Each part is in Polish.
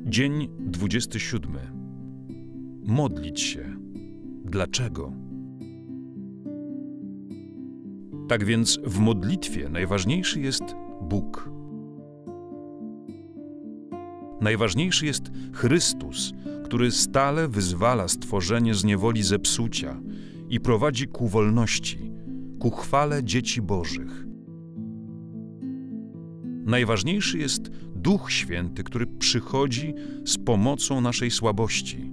Dzień 27. Modlić się. Dlaczego? Tak więc w modlitwie najważniejszy jest Bóg. Najważniejszy jest Chrystus, który stale wyzwala stworzenie z niewoli zepsucia i prowadzi ku wolności, ku chwale dzieci Bożych. Najważniejszy jest Duch Święty, który przychodzi z pomocą naszej słabości.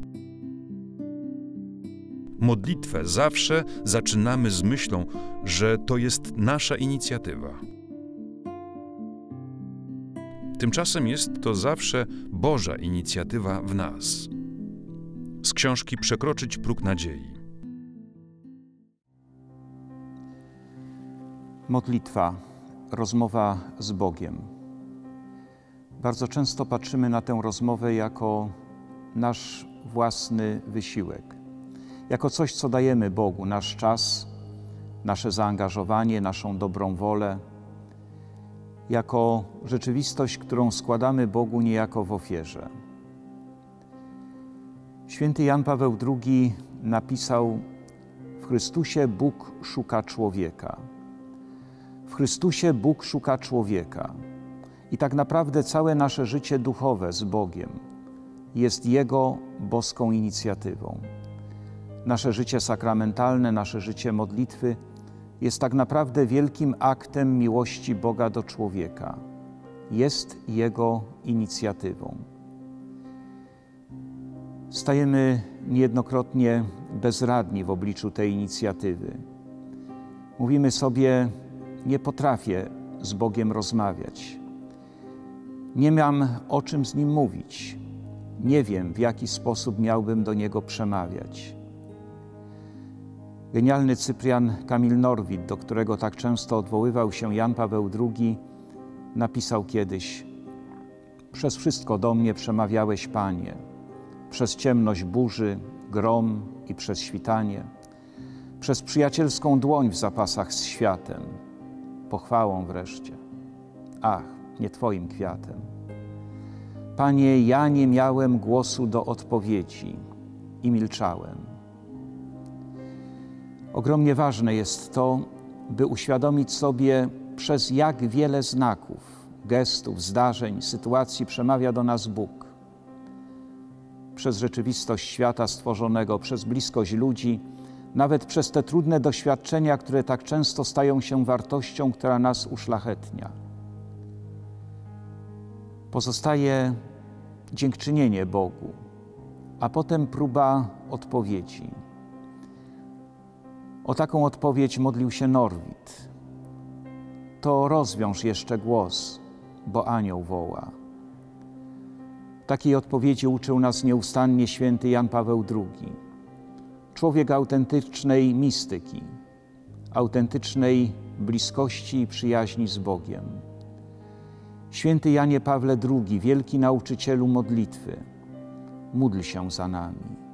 Modlitwę zawsze zaczynamy z myślą, że to jest nasza inicjatywa. Tymczasem jest to zawsze Boża inicjatywa w nas. Z książki Przekroczyć próg nadziei. Modlitwa, rozmowa z Bogiem. Bardzo często patrzymy na tę rozmowę jako nasz własny wysiłek, jako coś, co dajemy Bogu, nasz czas, nasze zaangażowanie, naszą dobrą wolę, jako rzeczywistość, którą składamy Bogu niejako w ofierze. Święty Jan Paweł II napisał: w Chrystusie Bóg szuka człowieka. W Chrystusie Bóg szuka człowieka. I tak naprawdę całe nasze życie duchowe z Bogiem jest Jego boską inicjatywą. Nasze życie sakramentalne, nasze życie modlitwy jest tak naprawdę wielkim aktem miłości Boga do człowieka. Jest Jego inicjatywą. Stajemy niejednokrotnie bezradni w obliczu tej inicjatywy. Mówimy sobie: nie potrafię z Bogiem rozmawiać. Nie mam o czym z Nim mówić. Nie wiem, w jaki sposób miałbym do Niego przemawiać. Genialny Cyprian Kamil Norwid, do którego tak często odwoływał się Jan Paweł II, napisał kiedyś: przez wszystko do mnie przemawiałeś, Panie, przez ciemność burzy, grom i przez świtanie, przez przyjacielską dłoń w zapasach z światem, pochwałą wreszcie, ach, nie Twoim kwiatem. Panie, ja nie miałem głosu do odpowiedzi i milczałem. Ogromnie ważne jest to, by uświadomić sobie, przez jak wiele znaków, gestów, zdarzeń, sytuacji przemawia do nas Bóg. Przez rzeczywistość świata stworzonego, przez bliskość ludzi, nawet przez te trudne doświadczenia, które tak często stają się wartością, która nas uszlachetnia. Pozostaje dziękczynienie Bogu, a potem próba odpowiedzi. O taką odpowiedź modlił się Norwid. To rozwiąż jeszcze głos, bo anioł woła. Takiej odpowiedzi uczył nas nieustannie święty Jan Paweł II. Człowiek autentycznej mistyki, autentycznej bliskości i przyjaźni z Bogiem. Święty Janie Pawle II, wielki nauczycielu modlitwy, módl się za nami.